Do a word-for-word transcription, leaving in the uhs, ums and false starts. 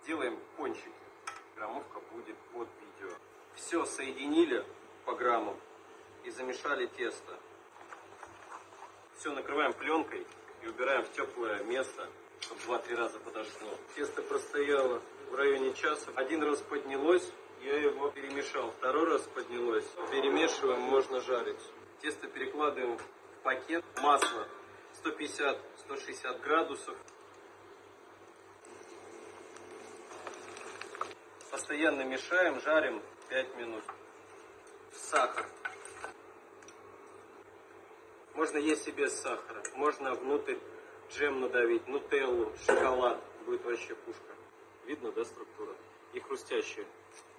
Делаем кончики. Граммовка будет под видео. Все соединили по граммам и замешали тесто. Все накрываем пленкой и убираем в теплое место, чтобы два-три раза подожгло. Тесто простояло в районе часа. Один раз поднялось, я его перемешал. Второй раз поднялось. Перемешиваем, можно жарить. Тесто перекладываем в пакет. Масло сто пятьдесят — сто шестьдесят градусов. Постоянно мешаем, жарим пять минут. Сахар. Можно есть и без сахара. Можно внутрь джем надавить, нутеллу, шоколад. Будет вообще пушка. Видно, да, структура? И хрустящая.